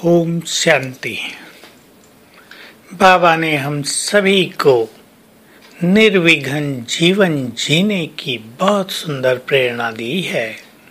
ओम शांति। बाबा ने हम सभी को निर्विघ्न जीवन जीने की बहुत सुंदर प्रेरणा दी है।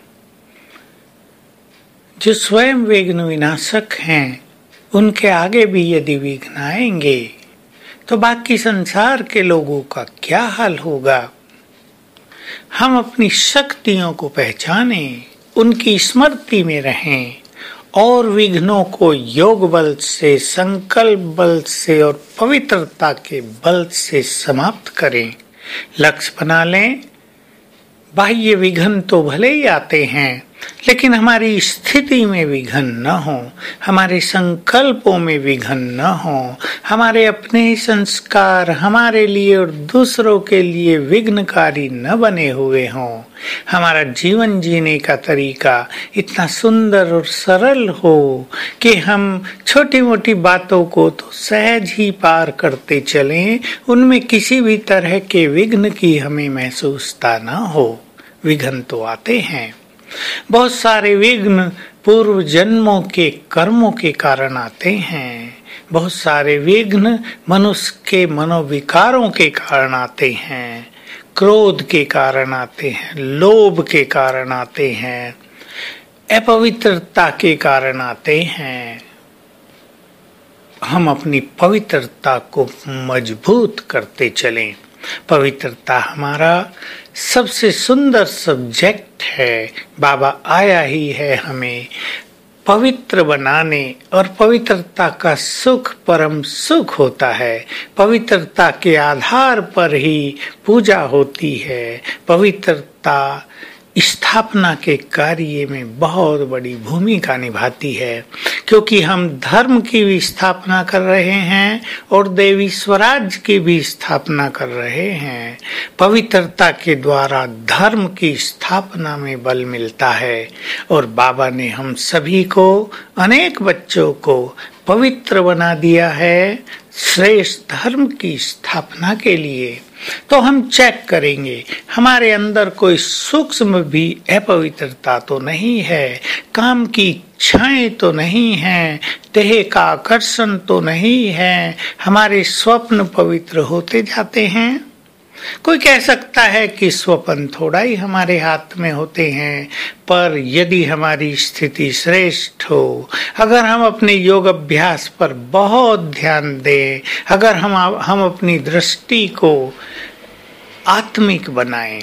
जो स्वयं विघ्न विनाशक हैं, उनके आगे भी यदि विघ्न आएंगे तो बाकी संसार के लोगों का क्या हाल होगा। हम अपनी शक्तियों को पहचानें, उनकी स्मृति में रहें और विघ्नों को योग बल से, संकल्प बल से और पवित्रता के बल से समाप्त करें। लक्ष्य बना लें। बाह्य विघ्न तो भले ही आते हैं, लेकिन हमारी स्थिति में विघ्न न हो, हमारे संकल्पों में विघ्न न हो, हमारे अपने ही संस्कार हमारे लिए और दूसरों के लिए विघ्नकारी न बने हुए हों। हमारा जीवन जीने का तरीका इतना सुंदर और सरल हो कि हम छोटी मोटी बातों को तो सहज ही पार करते चलें, उनमें किसी भी तरह के विघ्न की हमें महसूसता न हो। विघ्न तो आते हैं, बहुत सारे विघ्न पूर्व जन्मों के कर्मों के कारण आते हैं। बहुत सारे विघ्न मनुष्य के मनोविकारों के कारण आते हैं, क्रोध के कारण आते हैं, लोभ के कारण आते हैं, अपवित्रता के कारण आते हैं। हम अपनी पवित्रता को मजबूत करते चलें। पवित्रता हमारा सबसे सुंदर सब्जेक्ट है। बाबा आया ही है हमें पवित्र बनाने, और पवित्रता का सुख परम सुख होता है। पवित्रता के आधार पर ही पूजा होती है। पवित्रता स्थापना के कार्य में बहुत बड़ी भूमिका निभाती है, क्योंकि हम धर्म की भी स्थापना कर रहे हैं और देवी स्वराज की भी स्थापना कर रहे हैं। पवित्रता के द्वारा धर्म की स्थापना में बल मिलता है, और बाबा ने हम सभी को, अनेक बच्चों को पवित्र बना दिया है श्रेष्ठ धर्म की स्थापना के लिए। तो हम चेक करेंगे हमारे अंदर कोई सूक्ष्म भी अपवित्रता तो नहीं है, काम की इच्छाएं तो नहीं है, देह का आकर्षण तो नहीं है, हमारे स्वप्न पवित्र होते जाते हैं। कोई कह सकता है कि स्वप्न थोड़ा ही हमारे हाथ में होते हैं, पर यदि हमारी स्थिति श्रेष्ठ हो, अगर हम अपने योग अभ्यास पर बहुत ध्यान दें, अगर हम अपनी दृष्टि को आत्मिक बनाएं,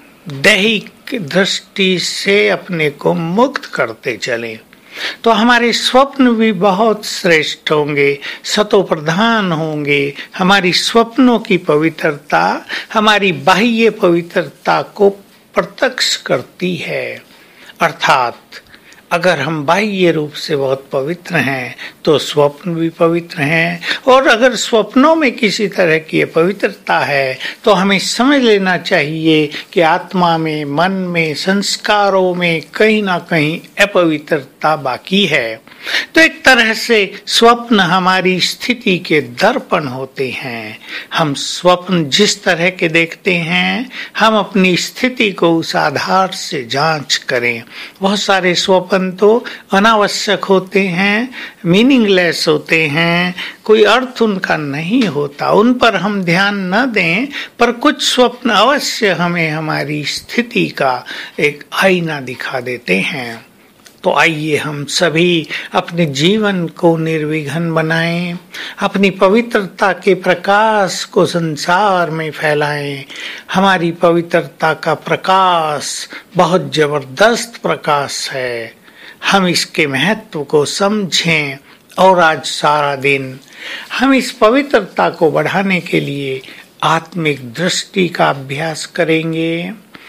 दैहिक दृष्टि से अपने को मुक्त करते चलें, तो हमारे स्वप्न भी बहुत श्रेष्ठ होंगे, सतो प्रधान होंगे। हमारी स्वप्नों की पवित्रता हमारी बाह्य पवित्रता को प्रत्यक्ष करती है। अर्थात अगर हम बाह्य रूप से बहुत पवित्र हैं तो स्वप्न भी पवित्र हैं, और अगर स्वप्नों में किसी तरह की अपवित्रता है तो हमें समझ लेना चाहिए कि आत्मा में, मन में, संस्कारों में कहीं ना कहीं अपवित्रता बाकी है। तो एक तरह से स्वप्न हमारी स्थिति के दर्पण होते हैं। हम स्वप्न जिस तरह के देखते हैं, हम अपनी स्थिति को उस आधार से जांच करें। बहुत सारे स्वप्न तो अनावश्यक होते हैं, मीनिंगलेस होते हैं, कोई अर्थ उनका नहीं होता, उन पर हम ध्यान न दें, पर कुछ स्वप्न अवश्य हमें हमारी स्थिति का एक आईना दिखा देते हैं। तो आइए हम सभी अपने जीवन को निर्विघ्न बनाएं, अपनी पवित्रता के प्रकाश को संसार में फैलाएं। हमारी पवित्रता का प्रकाश बहुत जबरदस्त प्रकाश है, हम इसके महत्व को समझें, और आज सारा दिन हम इस पवित्रता को बढ़ाने के लिए आत्मिक दृष्टि का अभ्यास करेंगे,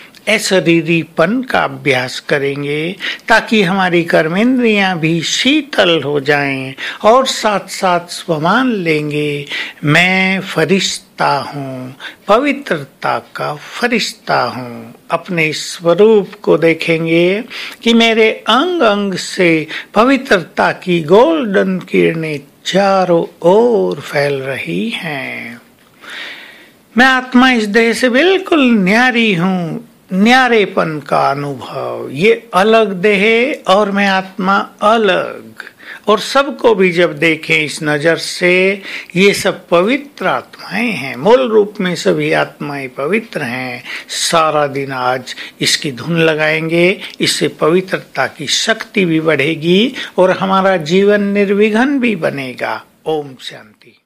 अशरीरीपन का अभ्यास करेंगे, ताकि हमारी कर्मेंद्रियां भी शीतल हो जाएं, और साथ साथ स्वमान लेंगे, मैं फरिश्ता हूँ, पवित्रता का फरिश्ता हूँ। अपने स्वरूप को देखेंगे कि मेरे अंग अंग से पवित्रता की गोल्डन किरणें चारों ओर फैल रही हैं। मैं आत्मा इस देह से बिल्कुल न्यारी हूँ, न्यारेपन का अनुभव, ये अलग देह और मैं आत्मा अलग, और सबको भी जब देखें इस नजर से, ये सब पवित्र आत्माएं हैं, मूल रूप में सभी आत्माएं पवित्र हैं। सारा दिन आज इसकी धुन लगाएंगे, इससे पवित्रता की शक्ति भी बढ़ेगी और हमारा जीवन निर्विघ्न भी बनेगा। ओम शांति।